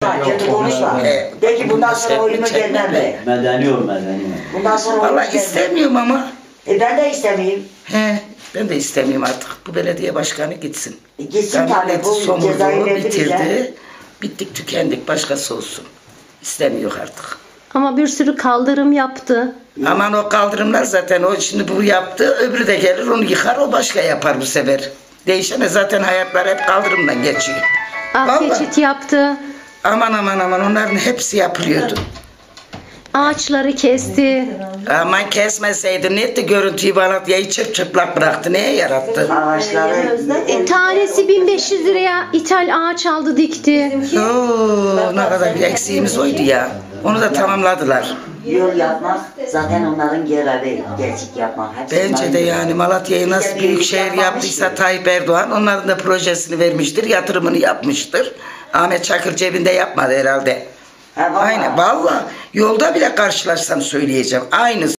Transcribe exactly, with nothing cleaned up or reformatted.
Kendi konuşma. Ee, Peki bundan sonra oyunu gelmem mi? Medeni ol, medeni ol. Bundan sonra oyunu Valla gelmem. istemiyorum ama. E ben de istemeyeyim. He, ben de istemiyorum artık. Bu belediye başkanı gitsin. E gitsin Yani tabii. milleti Bu somurdu, cezayı verdi bize. bitirdi. Bittik tükendik, başkası olsun. İstemiyor artık. Ama bir sürü kaldırım yaptı. Aman o kaldırımlar zaten o şimdi bu yaptı, öbürü de gelir onu yıkar, o başka yapar bu sefer. Değişene zaten hayatlar hep kaldırımdan geçiyor. Ah, Vallahi. geçit yaptı. Aman aman aman onların hepsi yapılıyordu. Ağaçları kesti. Aman kesmeseydi ne etti, görüntüyü Malatya'yı çıp çıplak bıraktı, neye yarattı? Ağaçları. E, tanesi bin beş yüz liraya ithal ağaç aldı, dikti. Oo, ne kadar bir eksiğimiz oydu ya. Onu da tamamladılar. Yol yapmak zaten onların görevi. Geçit yapmak. Hepsi Bence onların de görevi. yani Malatya'yı nasıl büyük şehir yaptıysa Tayyip Erdoğan, onların da projesini vermiştir, yatırımını yapmıştır. Ahmet Çakır cebinde yapmadı herhalde. Ha, vallahi. Aynen, vallahi yolda bile karşılaşsam söyleyeceğim. Aynı.